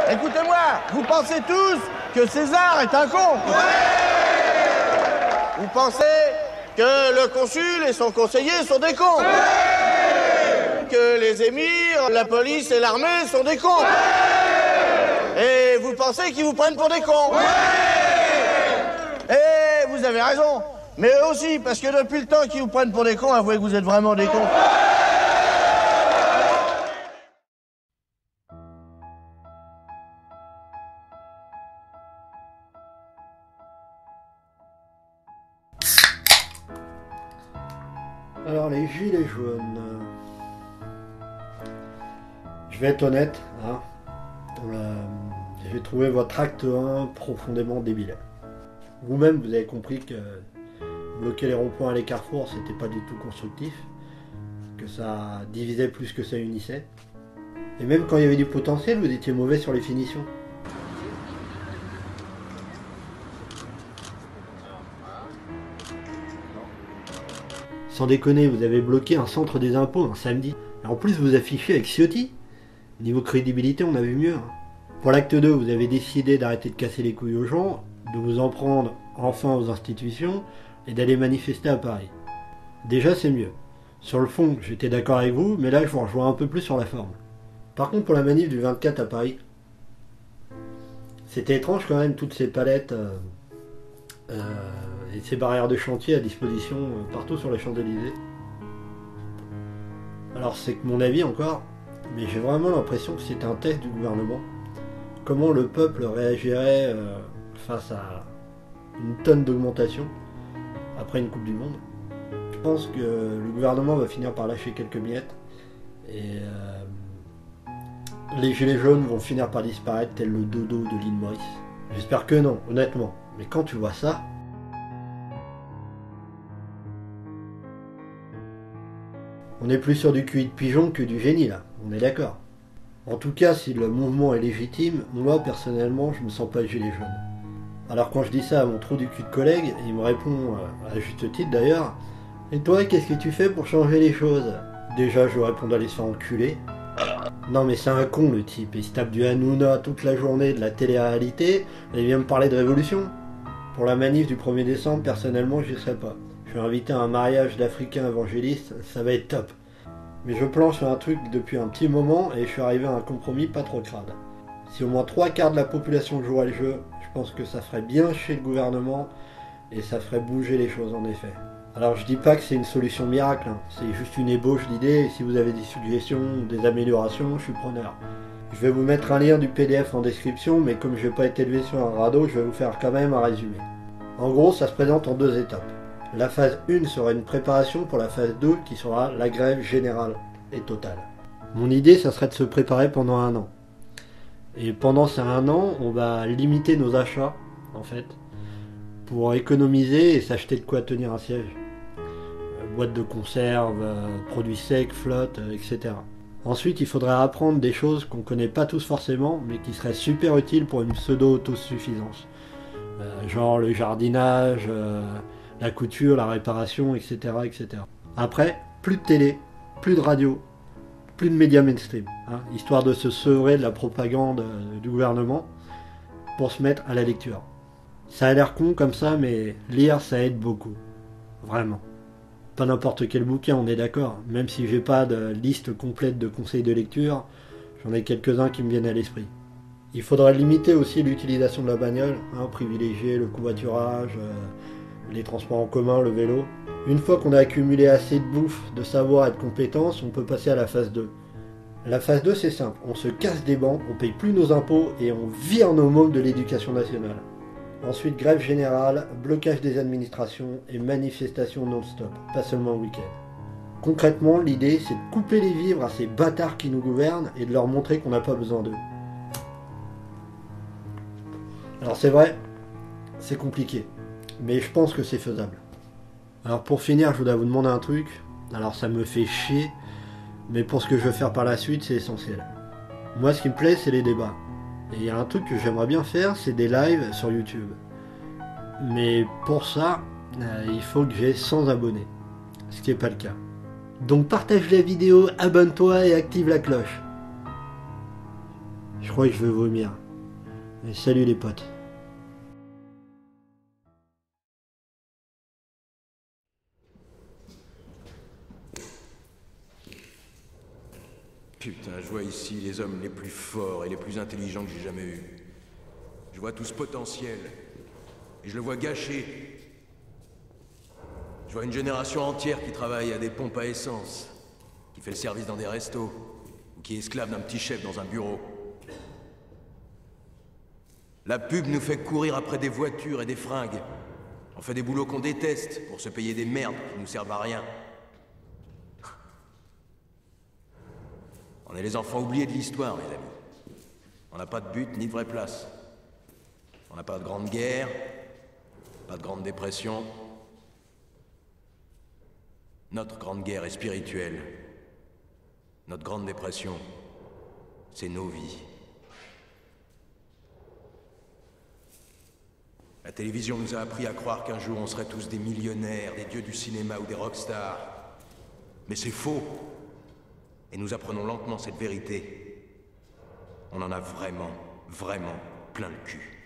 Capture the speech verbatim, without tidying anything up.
Écoutez-moi, vous pensez tous que César est un con. Ouais. Vous pensez que le consul et son conseiller sont des cons. Ouais. Que les émirs, la police et l'armée sont des cons. Ouais. Et vous pensez qu'ils vous prennent pour des cons. Ouais. Et vous avez raison. Mais eux aussi, parce que depuis le temps qu'ils vous prennent pour des cons, avouez que vous êtes vraiment des cons. Alors les gilets jaunes, je vais être honnête, hein, euh, j'ai trouvé votre acte un profondément débile. Vous-même vous avez compris que bloquer les ronds-points et les carrefours c'était pas du tout constructif, que ça divisait plus que ça unissait. Et même quand il y avait du potentiel, vous étiez mauvais sur les finitions. Sans déconner, vous avez bloqué un centre des impôts un samedi. Et en plus, vous affichez avec Ciotti. Niveau crédibilité, on a vu mieux. Hein. Pour l'acte deux, vous avez décidé d'arrêter de casser les couilles aux gens, de vous en prendre enfin aux institutions et d'aller manifester à Paris. Déjà, c'est mieux. Sur le fond, j'étais d'accord avec vous, mais là, je vous rejoins un peu plus sur la forme. Par contre, pour la manif du vingt-quatre à Paris, c'était étrange quand même, toutes ces palettes... Euh, euh, et ces barrières de chantier à disposition partout sur les Champs-Élysées. Alors c'est que mon avis encore, mais j'ai vraiment l'impression que c'est un test du gouvernement. Comment le peuple réagirait euh, face à une tonne d'augmentation après une Coupe du Monde. Je pense que le gouvernement va finir par lâcher quelques miettes et euh, les gilets jaunes vont finir par disparaître tel le dodo de l'île Maurice. J'espère que non, honnêtement. Mais quand tu vois ça, on est plus sur du cul de pigeon que du génie là, on est d'accord. En tout cas, si le mouvement est légitime, moi personnellement je me sens pas gilet jaune. Alors quand je dis ça à mon trou du cul de collègue, il me répond, à juste titre d'ailleurs, et toi qu'est-ce que tu fais pour changer les choses? Déjà je lui réponds d'aller se faire enculer. Non mais c'est un con le type, il se tape du Hanouna toute la journée, de la télé-réalité, et il vient me parler de révolution. Pour la manif du premier décembre, personnellement j'y serai pas. Je suis invité à un mariage d'Africains évangélistes, ça va être top. Mais je planche sur un truc depuis un petit moment et je suis arrivé à un compromis pas trop crade. Si au moins trois quarts de la population jouait le jeu, je pense que ça ferait bien chez le gouvernement et ça ferait bouger les choses en effet. Alors je dis pas que c'est une solution miracle, hein. C'est juste une ébauche d'idées et si vous avez des suggestions ou des améliorations, je suis preneur. Je vais vous mettre un lien du P D F en description, mais comme je n'ai pas été élevé sur un radeau, je vais vous faire quand même un résumé. En gros, ça se présente en deux étapes. La phase un sera une préparation pour la phase deux qui sera la grève générale et totale. Mon idée, ça serait de se préparer pendant un an. Et pendant ces un an, on va limiter nos achats, en fait, pour économiser et s'acheter de quoi tenir un siège. Euh, boîtes de conserve, euh, produits secs, flotte, euh, et cetera. Ensuite, il faudrait apprendre des choses qu'on connaît pas tous forcément, mais qui seraient super utiles pour une pseudo-autosuffisance. Euh, genre le jardinage... Euh, la couture, la réparation, et cetera, et cetera. Après, plus de télé, plus de radio, plus de médias mainstream, hein, histoire de se sevrer de la propagande euh, du gouvernement pour se mettre à la lecture. Ça a l'air con comme ça, mais lire ça aide beaucoup. Vraiment. Pas n'importe quel bouquin, on est d'accord. Même si j'ai pas de liste complète de conseils de lecture, j'en ai quelques-uns qui me viennent à l'esprit. Il faudra limiter aussi l'utilisation de la bagnole, hein, privilégier le covoiturage, euh, les transports en commun, le vélo. Une fois qu'on a accumulé assez de bouffe, de savoir et de compétences, on peut passer à la phase deux. La phase deux, c'est simple. On se casse des bancs, on paye plus nos impôts et on vire nos mômes de l'éducation nationale. Ensuite, grève générale, blocage des administrations et manifestations non-stop, pas seulement le week-end. Concrètement, l'idée, c'est de couper les vivres à ces bâtards qui nous gouvernent et de leur montrer qu'on n'a pas besoin d'eux. Alors c'est vrai, c'est compliqué. Mais je pense que c'est faisable. Alors pour finir, je voudrais vous demander un truc. Alors ça me fait chier, mais pour ce que je veux faire par la suite, c'est essentiel. Moi, ce qui me plaît, c'est les débats. Et il y a un truc que j'aimerais bien faire, c'est des lives sur YouTube. Mais pour ça, euh, il faut que j'ai cent abonnés. Ce qui n'est pas le cas. Donc partage la vidéo, abonne-toi et active la cloche. Je crois que je veux vomir. Et salut les potes. Putain, je vois ici les hommes les plus forts et les plus intelligents que j'ai jamais eus. Je vois tout ce potentiel. Et je le vois gâché. Je vois une génération entière qui travaille à des pompes à essence, qui fait le service dans des restos, ou qui est esclave d'un petit chef dans un bureau. La pub nous fait courir après des voitures et des fringues. On fait des boulots qu'on déteste pour se payer des merdes qui nous servent à rien. On est les enfants oubliés de l'histoire, mes amis. On n'a pas de but ni de vraie place. On n'a pas de grande guerre, pas de grande dépression. Notre grande guerre est spirituelle. Notre grande dépression, c'est nos vies. La télévision nous a appris à croire qu'un jour on serait tous des millionnaires, des dieux du cinéma ou des rockstars. Mais c'est faux. Et nous apprenons lentement cette vérité. On en a vraiment, vraiment plein le cul.